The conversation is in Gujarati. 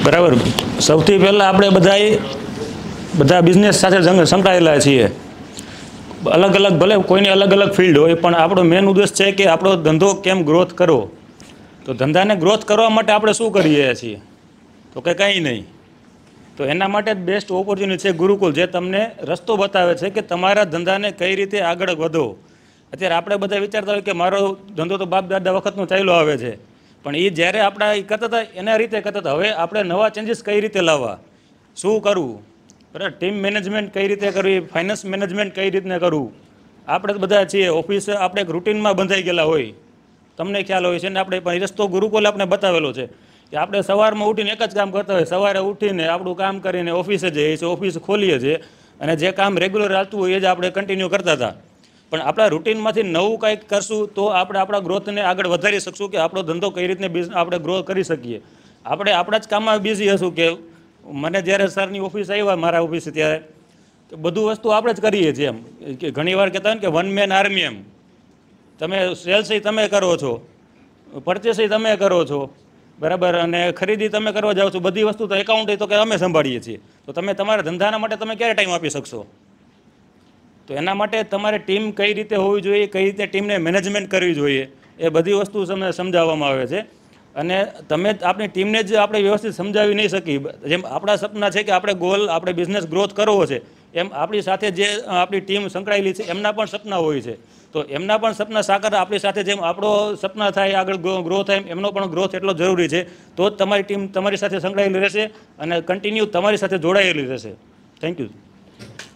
બરાબર. સૌથી પહેલાં આપણે બધા બિઝનેસ સાથે સંકળાયેલા છીએ. અલગ અલગ ભલે કોઈની અલગ અલગ ફિલ્ડ હોય, પણ આપણો મેન ઉદ્દેશ છે કે આપણો ધંધો કેમ ગ્રોથ કરવો. તો ધંધાને ગ્રોથ કરવા માટે આપણે શું કરીએ છીએ? તો કે કંઈ નહીં. તો એના માટે જ બેસ્ટ ઓપોર્ચ્યુનિટી છે ગુરુકુલ, જે તમને રસ્તો બતાવે છે કે તમારા ધંધાને કઈ રીતે આગળ વધો. અત્યારે આપણે બધા વિચારતા હોય કે મારો ધંધો તો બાપ દાદા વખતનો ચાલ્યો આવે છે, પણ એ જ્યારે આપણા એ કરતા હતા એના રીતે કરતા હતા. હવે આપણે નવા ચેન્જીસ કઈ રીતે લાવવા, શું કરવું, બરાબર, ટીમ મેનેજમેન્ટ કઈ રીતે કરવી, ફાઇનાન્સ મેનેજમેન્ટ કઈ રીતને કરવું. આપણે બધા છીએ ઓફિસ, આપણે એક રૂટીનમાં બંધાઈ ગયેલા હોય, તમને ખ્યાલ હોય છે ને. આપણે રસ્તો ગુરુકુલે આપણે બતાવેલો છે કે આપણે સવારમાં ઉઠીને એક જ કામ કરતા હોય. સવારે ઉઠીને આપણું કામ કરીને ઓફિસે જઈએ છીએ, ઓફિસ ખોલીએ છીએ, અને જે કામ રેગ્યુલર ચાલતું હોય એ જ આપણે કન્ટિન્યુ કરતા હતા. પણ આપણા રૂટીનમાંથી નવું કંઈક કરશું તો આપણે આપણા ગ્રોથને આગળ વધારી શકશું, કે આપણો ધંધો કઈ રીતને આપણે ગ્રો કરી શકીએ. આપણે આપણા જ કામમાં બિઝી હશું. કે મને જ્યારે સરની ઓફિસ આવ્યા, મારા ઓફિસે, ત્યારે બધું વસ્તુ આપણે જ કરીએ છીએ. એમ કે ઘણી વાર કહેતા હોય ને કે વન મેન આર્મી. એમ તમે સેલ્સ તમે કરો છો, પરચેસ તમે કરો છો, બરાબર, અને ખરીદી તમે કરવા જાઓ છો. બધી વસ્તુ તો એકાઉન્ટ તો કે અમે સંભાળીએ છીએ. તો તમે તમારા ધંધાના માટે તમે ક્યારે ટાઈમ આપી શકશો? તો એના માટે તમારે ટીમ કઈ રીતે હોવી જોઈએ, કઈ રીતે ટીમને મેનેજમેન્ટ કરવી જોઈએ, એ બધી વસ્તુ તમને સમજાવવામાં આવે છે. અને તમે આપણી ટીમને જ આપણે વ્યવસ્થિત સમજાવી નહીં શકી. જેમ આપણા સપના છે કે આપણે ગોલ, આપણે બિઝનેસ ગ્રોથ કરવો છે, એમ આપણી સાથે જે આપણી ટીમ સંકળાયેલી છે એમના પણ સપના હોય છે. તો એમના પણ સપના સાકાર આપણી સાથે જેમ આપણો સપના થાય, આગળ ગ્રો થાય, એમનો પણ ગ્રોથ એટલો જરૂરી છે. તો જ તમારી ટીમ તમારી સાથે સંકળાયેલી રહેશે અને કન્ટિન્યુ તમારી સાથે જોડાયેલી રહેશે. Thank you.